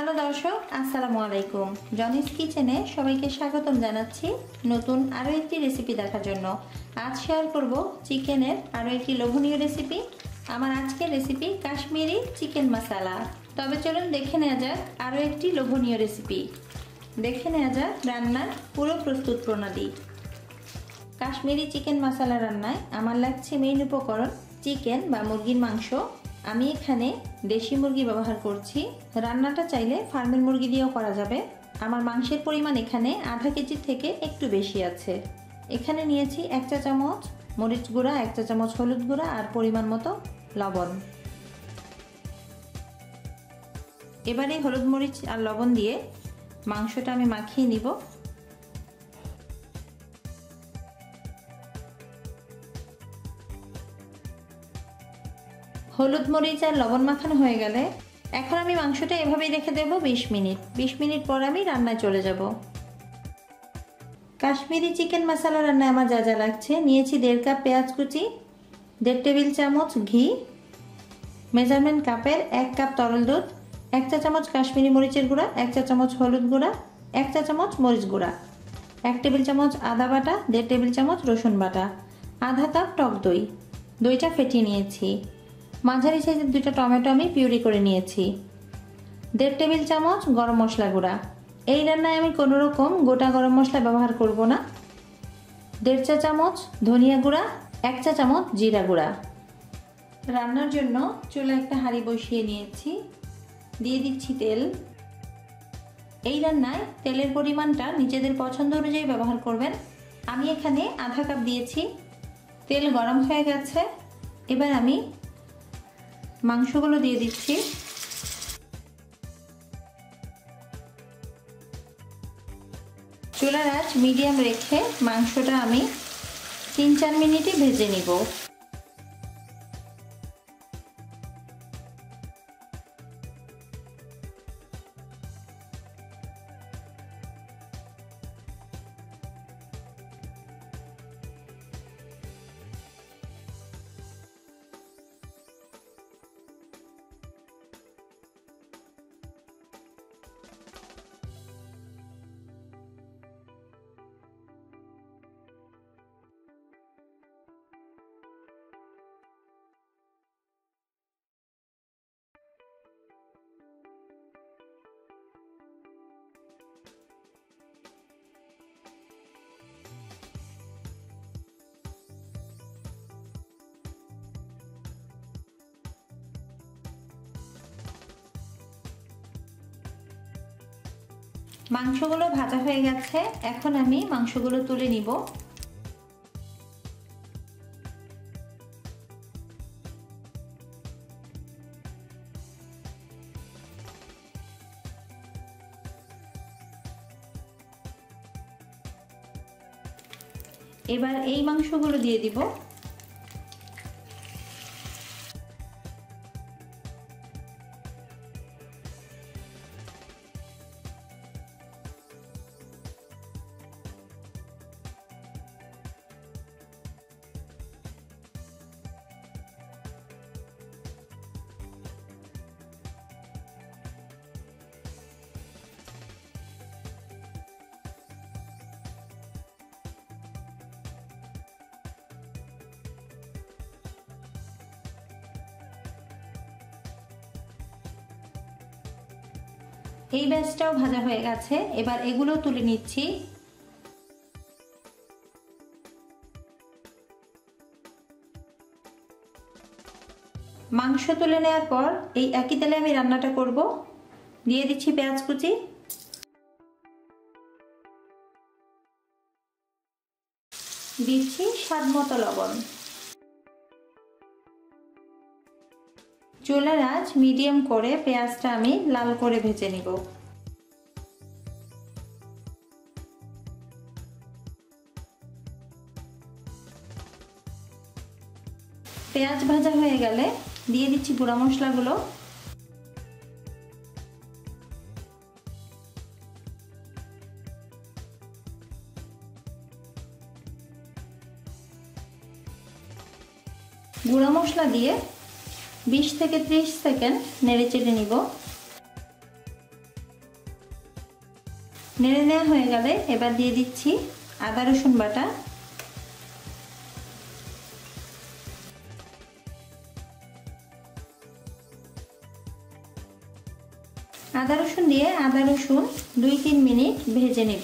Hello দর্শক, আসসালামু আলাইকুম। জনিস কিচেনে সবাইকে স্বাগতম জানাচ্ছি নতুন আরও একটি রেসিপি দেখার জন্য। আজ শেয়ার করব চিকেনের আরও একটি লোভনীয় রেসিপি। আমার আজকের রেসিপি কাশ্মীরি চিকেন মশালা। তবে চলুন দেখে নেওয়া যাক আরও একটি লোভনীয় রেসিপি। দেখে নেওয়া যাক রান্নার পুরো প্রস্তুত প্রণালী। কাশ্মীরি চিকেন মশালা রান্নায় আমার লাগছে মেইন উপকরণ চিকেন বা মুরগির মাংস। আমি এখানে দেশি মুরগি ব্যবহার করছি। রান্নাটা চাইলে ফার্মের মুরগি দিয়েও করা যাবে। আমার মাংসের পরিমাণ এখানে আধা কেজি থেকে একটু বেশি আছে। এখানে নিয়েছি 1 চা চামচ মরিচ গুঁড়া, 1 চা চামচ হলুদ গুঁড়া আর পরিমাণ মতো লবণ। এবারে হলুদ মরিচ আর লবণ দিয়ে মাংসটা আমি মাখিয়ে নিব। হলুদ মরিচ আর লবণ মাখানো হয়ে গেলে এখন আমি মাংসটা এভাবেই রেখে দেব 20 মিনিট। 20 মিনিট পর আমি রান্নায় চলে যাব। কাশ্মীরি চিকেন মশলা রান্নায় আমার যা যা লাগছে, নিয়েছি 1.5 কাপ পেঁয়াজ কুচি, 1.5 টেবিল চামচ ঘি, মেজারমেন্ট কাপের 1 কাপ তরল দুধ, 1 চা চামচ কাশ্মীরি মরিচের গুঁড়া, 1 চা চামচ হলুদ গুঁড়া, 1 চা চামচ মরিচ গুঁড়া, 1 টেবিল চামচ আদা বাটা, 1.5 টেবিল চামচ রসুন বাটা, আধা কাপ টক দই। দইটা ফেটিয়ে নিয়েছি। মাঝারি সাইজের 2টা টমেটো আমি পিউরি করে নিয়েছি। 1.5 টেবিল চামচ গরম মশলা গুঁড়া। এই রান্নায় আমি কোনো রকম গোটা গরম মশলা ব্যবহার করব না। 1.5 চা চামচ ধনিয়া গুঁড়া, 1 চা চামচ জিরা গুঁড়া। রান্নার জন্য চুলায় একটা হাঁড়ি বসিয়ে নিয়েছি। দিয়ে দিচ্ছি তেল। এই রান্নায় তেলের পরিমাণটা নিজেদের পছন্দ অনুযায়ী ব্যবহার করবেন। আমি এখানে আধা কাপ দিয়েছি। তেল গরম হয়ে গেছে। এবার আমি মাংসগুলো দিয়ে দিচ্ছি। চুলার আঁচ মিডিয়াম রেখে মাংসটা আমি 3-4 মিনিটে ভেজে নিব। মাংসগুলো ভাজা হয়ে গেছে। এখন আমি মাংসগুলো তুলে নিব। এবার এই মাংসগুলো দিয়ে দিব। এই ব্যাচটাও ভাজা হয়ে গেছে। এবার এগুলো তুলে নিচ্ছি। মাংস তুলে নেওয়ার পর এই একই তেলে আমি রান্নাটা করব। দিয়ে দিচ্ছি পেঁয়াজ কুচি, দিচ্ছি স্বাদ মতো লবণ। চুলার আঁচ মিডিয়াম করে পেঁয়াজটা আমি লাল করে ভেজে নিব। পেঁয়াজ ভাজা হয়ে গেলে দিয়ে দিচ্ছি গুঁড়া মশলাগুলো। গুঁড়া মশলা দিয়ে 20 থেকে 30 সেকেন্ড নেড়েচেড়ে নিব। নেড়ে নেওয়া হয়ে গেলে এবার দিয়ে দিচ্ছি আদা রসুন বাটা। আদা রসুন দিয়ে আদা রসুন 2-3 মিনিট ভেজে নেব।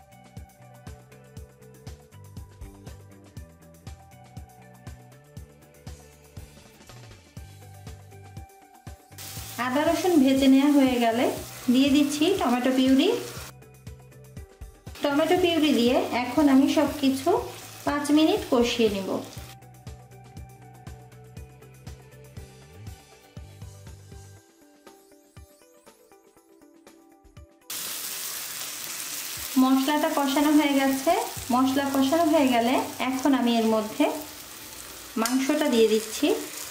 আদা রসুন ভেজে নেওয়া হয়ে গেলে দিয়ে দিচ্ছি টমেটো পিউরি। টমেটো পিউরি দিয়ে এখন আমি সবকিছু 5 মিনিট কষিয়ে নেব। মশলাটা কষানো হয়ে গেছে। মশলা কষানো হয়ে গেলে এখন আমি এর মধ্যে মাংসটা দিয়ে দিচ্ছি।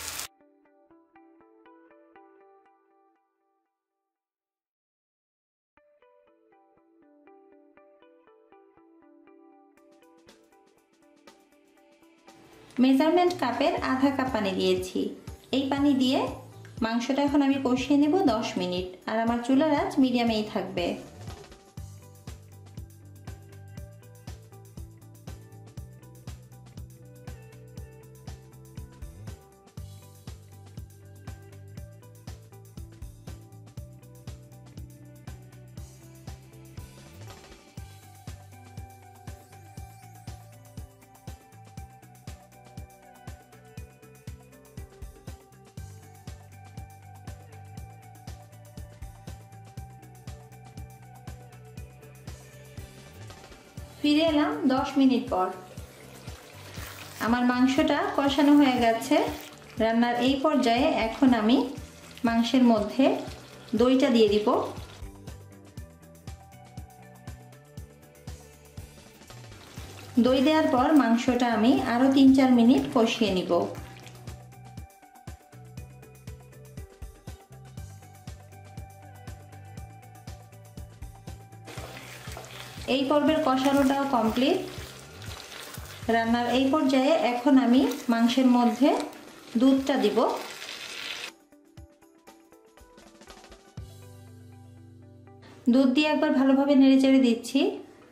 মেজারমেন্ট কাপের আধা কাপ পানি দিয়েছি। এই পানি দিয়ে মাংসটা এখন আমি কষিয়ে নেব 10 মিনিট, আর আমার চুলার আঁচ মিডিয়ামেই থাকবে। ফিরে এলাম 10 মিনিট পর। আমার মাংসটা কষানো হয়ে গেছে। রান্নার এই পর্যায়ে এখন আমি মাংসের মধ্যে দইটা দিয়ে দিব। দই দেওয়ার পর মাংসটা আমি আরো 3-4 মিনিট কষিয়ে নিব। এই পর্বের কষানোটাও কমপ্লিট। রান্নার এই পর্যায়ে এখন আমি মাংসের মধ্যে দুধটা দিব। দুধ দিয়ে একবার ভালোভাবে নেড়েচেড়ে দিচ্ছি।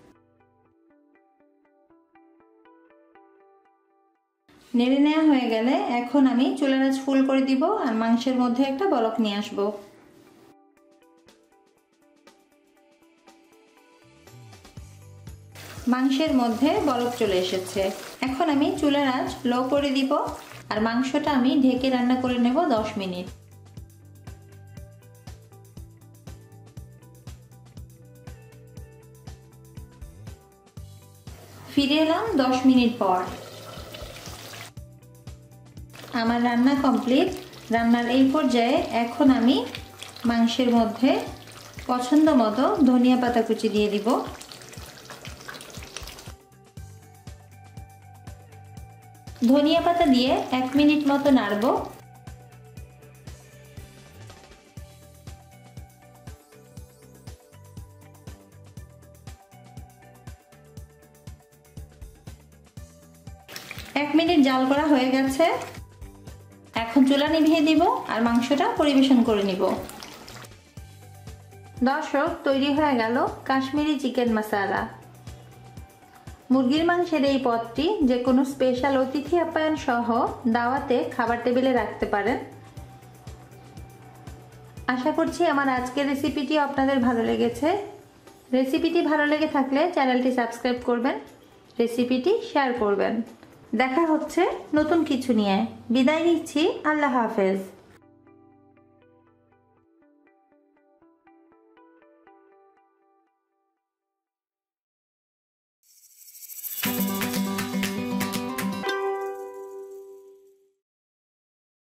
নেড়ে নেওয়া হয়ে গেলে এখন আমি চুলার আঁচ ফুল করে দিব আর মাংসের মধ্যে একটা বলক নিয়ে আসবো। মাংসের মধ্যে বলক চলে এসেছে। এখন আমি চুলার আঁচ লো করে দিব আর মাংসটা আমি ঢেকে রান্না করে নেব 10 মিনিট। ফিরে এলাম 10 মিনিট পর। আমার রান্না কমপ্লিট। রান্নার এই পর্যায়ে এখন আমি মাংসের মধ্যে পছন্দ মতো ধনিয়া পাতা কুচি দিয়ে দিব। ধনিয়া পাতা দিয়ে 1 মিনিট মতো নাড়ব। এক মিনিট জাল করা হয়ে গেছে। এখন চুলা নিভিয়ে দিব আর মাংসটা পরিবেশন করে নিব। দর্শক, তৈরি হয়ে গেল কাশ্মীরি চিকেন মশালা। মুরগির মাংসের এই পদটি যে কোনো স্পেশাল অতিথি আপ্যায়ন সহ দাওয়াতে খাবার টেবিলে রাখতে পারেন। আশা করছি আমার আজকের রেসিপিটি আপনাদের ভালো লেগেছে। রেসিপিটি ভালো লেগে থাকলে চ্যানেলটি সাবস্ক্রাইব করবেন, রেসিপিটি শেয়ার করবেন। দেখা হচ্ছে নতুন কিছু নিয়ে। বিদায় নিচ্ছি। আল্লাহ হাফেজ।